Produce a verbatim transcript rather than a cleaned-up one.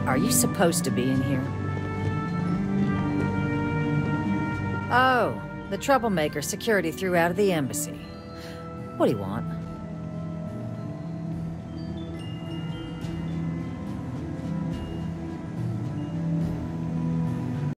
Are you supposed to be in here? Oh, the troublemaker security threw out of the embassy. What do you want?